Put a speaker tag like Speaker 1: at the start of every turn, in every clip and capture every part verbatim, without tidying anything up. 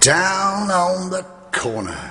Speaker 1: down on the corner.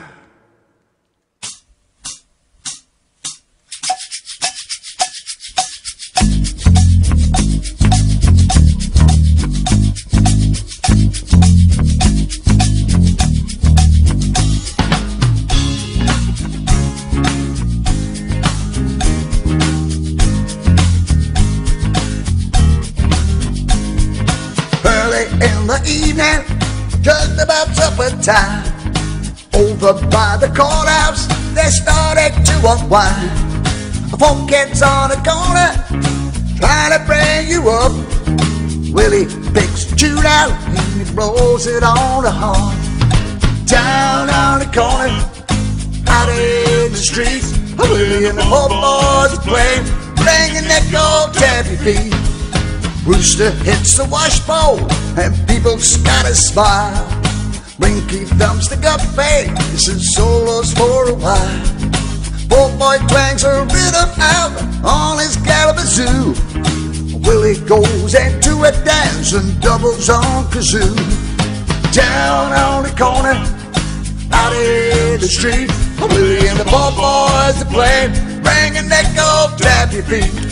Speaker 1: Early in the evening, just about supper time, over by the courthouse, they started to unwind. Four kids on the corner, trying to bring you up. Willie picks a tune out, and he blows it on the horn. Down on the corner, out in the streets, Willie and the whole boys are playing, bringing that gold taffy beat. Rooster hits the washbowl, and people's gotta smile. Blinky thumbs the guppy, and solos for a while. Poor boy twangs a rhythm out on his galabazoo. Willie goes into a dance and doubles on kazoo. Down on the corner, out in the street, Willie and the poor boys are playing, bringing that gold taffy beat.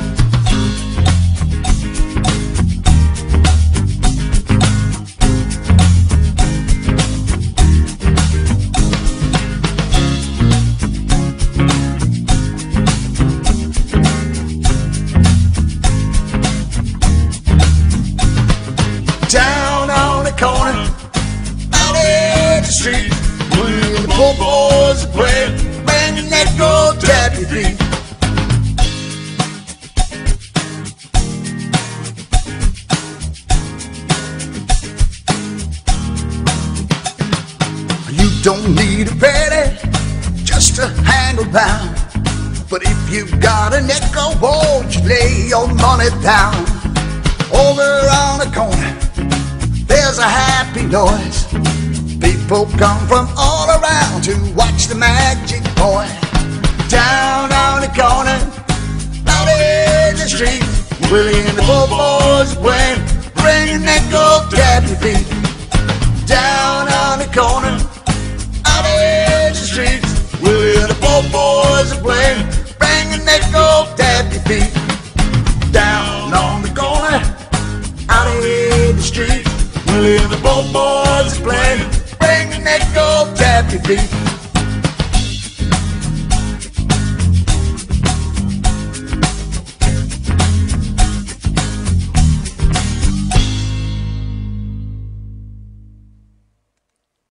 Speaker 1: Down on the corner, out in the street, when the poor boys are playing, banging that gold taffy beat. You don't need a penny just to hang around, but if you got a nickel, won't you lay your money down? Over on the corner, there's a happy noise. People come from all around to watch the magic boy. Down on the corner, out in the street, Willie and the poor boys are playing, bringing that gold taffy beat. Down on the corner, out in the street, Willie and the poor boys are playing, bringing that gold taffy beat. Down on the corner, out in the street, Willie and the poor boys are playing, bringing that gold taffy beat.